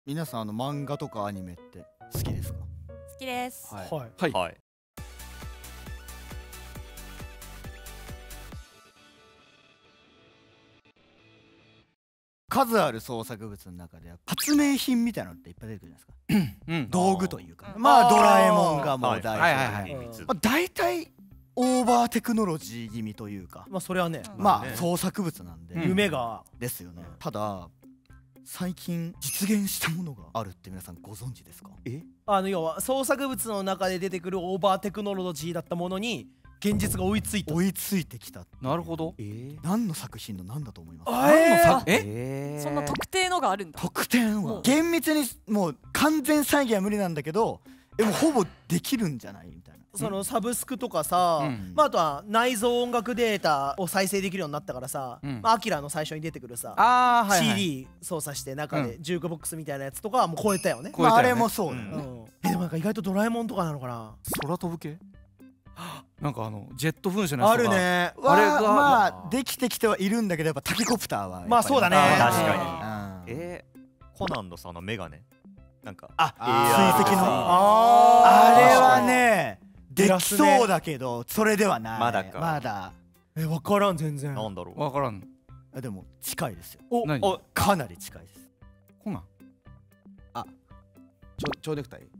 皆さん漫画とかアニメって好きですか？ 好きです。 はいはいはい。 数ある創作物の中で発明品みたいなのっていっぱい出てくるじゃないですか。 うん。 道具というか、まあドラえもんがもう代はい表的。まあ大体オーバーテクノロジー気味というか、 まあそれはね、 まあ創作物なんで夢がですよね。ただ最近実現したものがあるって皆さんご存知ですか？ 要は創作物の中で出てくるオーバーテクノロジーだったものに現実が追いついた。 追いついてきた。 なるほど。 何の作品の何だと思いますか？ そんな特定のがあるんだ。 特典は厳密にもう完全再現は無理なんだけど、でもほぼできるんじゃないみたいな。 そのサブスクとかさ、まああとは内蔵音楽データを再生できるようになったからさ、アキラの最初に出てくるさ、CD 操作して中でジュークボックスみたいなやつとかはもう超えたよね。 あれもそうだよね。 でもなんか意外とドラえもんとかなのかな。 空飛ぶ系？なんかジェット噴射のやつとかあるね。 あれがまあできてきてはいるんだけど、やっぱタケコプターはまあそうだね。 確かに。コナンのさメガネなんか追跡のあれはねできそうだけどそれではない。 まだか。 まだ分からん全然。 なんだろう。 わからん。 でも近いですよ。かなり近いです。 コナン。 蝶ネクタイ。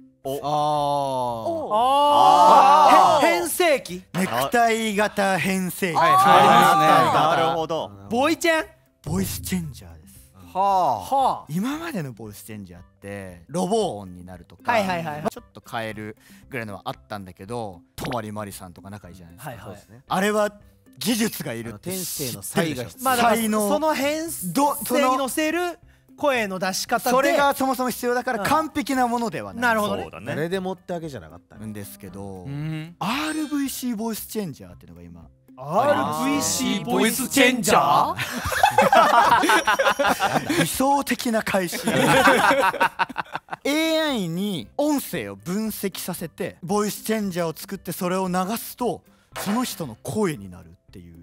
変声機。 ネクタイ型変声機。 なるほど。 ボイチェン。 ボイスチェンジャーです。 はあ。 今までのボイスチェンジャーってロボ音になるとかちょっと変えるぐらいのはあったんだけど、泊まりさんとか仲いいじゃないですか。あれは技術がいるって。 天性の才が必要。 まあその変声に乗せる声の出し方で、 それがそもそも必要だから完璧なものではない。 なるほどね。 誰でもってわけじゃなかったんですけど、RVC ボイスチェンジャーっていうのが今。 RVC ボイスチェンジャー。 理想的な開始。AI に音声を分析させてボイスチェンジャーを作って、それを流すとその人の声になるっていう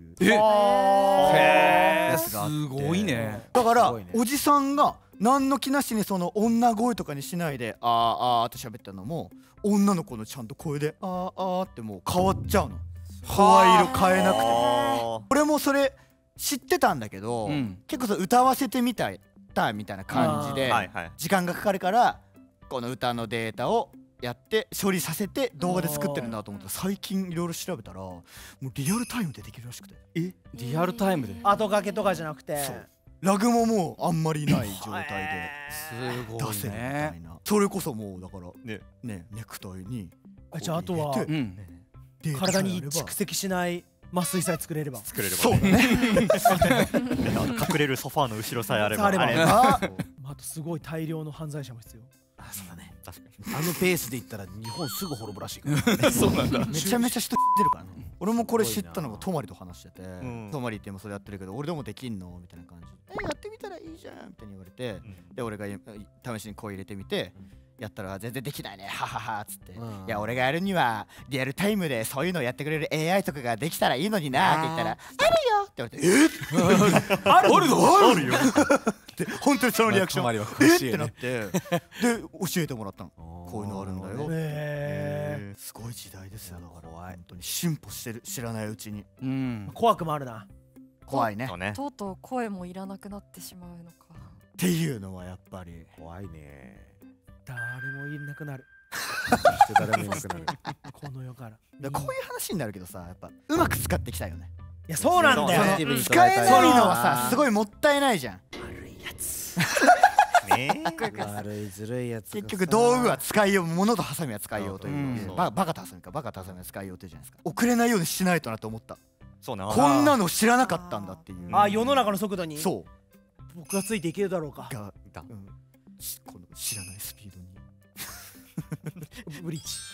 やつがあって。 すごいね。 だからおじさんが何の気なしにその女声とかにしないであーって喋ったのも、女の子のちゃんと声でってもう変わっちゃうの。声色変えなくても。俺もそれ知ってたんだけど、結構歌わせてみたみたいな感じで時間がかかるから、この歌のデータをやって処理させて動画で作ってるんだと思ったら、最近いろいろ調べたらもうリアルタイムでできるらしくて。 リアルタイムで後掛けとかじゃなくて、 ラグももうあんまりない状態ですごい出せるみたいな。それこそもうだからねネクタイにじゃああとは体に蓄積しない麻酔さえ作れれば。 そうだね。 隠れるソファーの後ろさえあれば。 あとすごい大量の犯罪者も必要。 そうだね。確かに。ペースで言ったら日本すぐ滅ぶらしいから。 そうなんだ。 めちゃめちゃ人出るからね。俺もこれ知ったのが泊と話してて、泊ってもそれやってるけど俺でもできんのみたいな感じで、やってみたらいいじゃんみたいに言われて、で俺が試しに声入れてみてやったら全然できないねはははっつって、いや俺がやるにはリアルタイムでそういうのをやってくれる AI とかができたらいいのになって言ったら、あるよって言われて、あるよって本当にそのリアクションってなって、で教えてもらったの。こういうのあるんだよ。すごい時代ですよ。だから本当に進歩してる、知らないうちに。 怖くもあるな。 怖いね。 とうとう声もいらなくなってしまうのかっていうのはやっぱり怖いね。 誰もいなくなる。 誰もいなくなる。 この世から。 こういう話になるけどさ、やっぱうまく使っていきたいよね。 いやそうなんだよ。 使えないのはさすごいもったいないじゃん。 悪いやつ。 悪いずるいやつ。 結局道具は使いよう、物とハサミは使いようという、バカとハサミか、バカとハサミは使いようというじゃないですか。遅れないようにしないとなと思った。 そうね。 こんなの知らなかったんだっていう。 世の中の速度に。 そう。 僕がついていけるだろうか。 この知らないスピードに。 ブリッジ。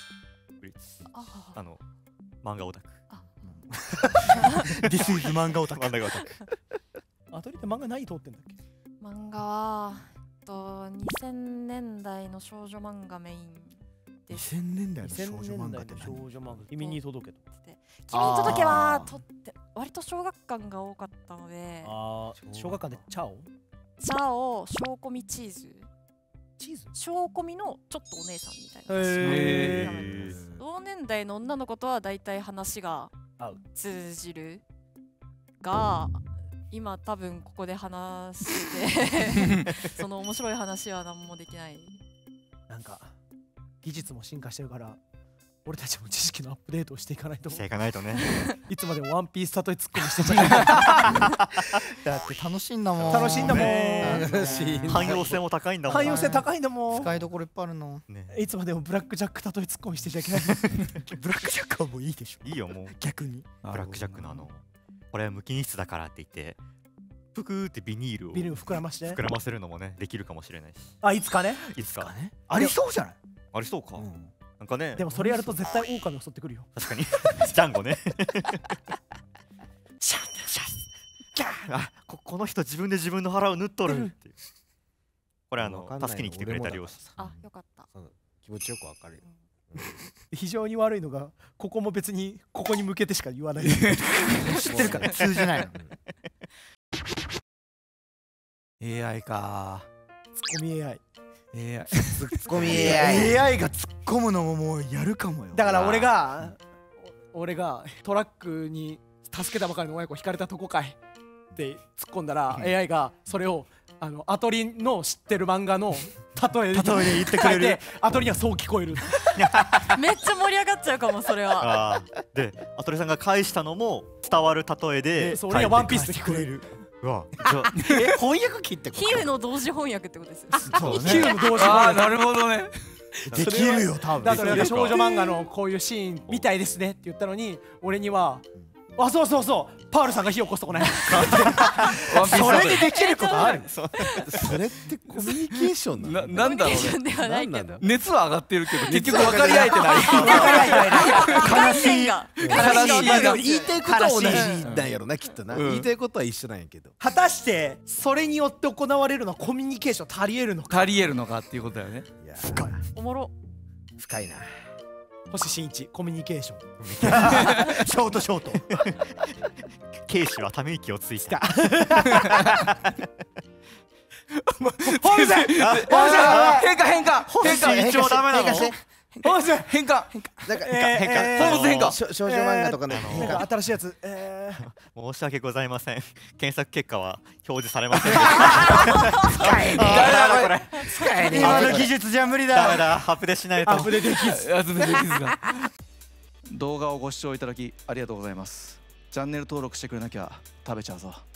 漫画オタク。 This is 漫画オタク。 漫画オタク。 アトリって漫画何通ってんだっけ？ 漫画は2000年代の少女漫画メインです。 2000年代の少女漫画って何？ 少女漫画。君に届けと。 君に届けは割と小学館が多かったので。 小学館でチャオ？ チャオ、ショーコミチーズ。 小コミのちょっとお姉さんみたいな。同年代の女の子とはだいたい話が通じるが、今多分ここで話しててその面白い話は何もできない。 なんか技術も進化してるから俺たちも知識のアップデートをしていかないと。 していかないとね。 いつまでもワンピース例えツッコミしてちゃいけない。 だって楽しいんだもん。 楽しいんだもん。 汎用性も高いんだもん。 汎用性高いんだもん。 使いどころいっぱいあるの。 いつまでもブラックジャック例えツッコミしてちゃいけない。 ブラックジャックはもういいでしょ。 いいよもう。 逆に。 ブラックジャックのこれは無機質だからって言ってぷくーってビニールを膨らまして膨らませるのもねできるかもしれないし。 あ、いつかね。 いつかね。 ありそうじゃない。 ありそうか。なんかね。 でもそれやると絶対狼襲ってくるよ。 確かに。ジャンゴね。シャッシャッギャー。あ、この人自分で自分の腹を縫っとるっていう。これ助けに来てくれた漁師。 あ、よかった。 気持ちよくわかるよ。 非常に悪いのがここも別にここに向けてしか言わない。知ってるから通じないの。 AI か。 ツッコミ AI。 ツッコミ AI が突っ込むのももうやるかもよ。 だから俺がトラックに助けたばかりの親子引かれたとこかいって突っ込んだら AI がそれをアトリの知ってる漫画の例えで言ってくれる。アトリにはそう聞こえる。 めっちゃ盛り上がっちゃうかもそれは。 でアトリさんが返したのも伝わる例えで俺がワンピースで聞こえる。 うわ、 翻訳機ってこと？ 比喩の同時翻訳ってことですよ。 比喩の同時翻訳。 なるほどね。 できるよ多分。 だから少女漫画のこういうシーンみたいですねって言ったのに俺にはあ、そうそうそう、パールさんが火を起こすとこね。 それでできることある？ それってコミュニケーションなの？ なんだろうね。 ではないけど。 熱は上がってるけど結局分かり合えてない。 悲しいが。 言いたいことは同じなんやろなきっとな。言いたいことは一緒なんやけど。 果たしてそれによって行われるのはコミュニケーション足りえるのか。 足りえるのかっていうことだよね。 深い。 おもろ。 深いな。 星新一コミュニケーション。 ショート。 警視はため息をついた。 変化。 一応ダメなの？ 変化。 少女漫画とかね。 新しいやつ。 申し訳ございません。検索結果は表示されません。 使えねえ。今の技術じゃ無理だ。 ダメだ。アップデしないと。 アップデできず。 動画をご視聴いただきありがとうございます。チャンネル登録してくれなきゃ食べちゃうぞ。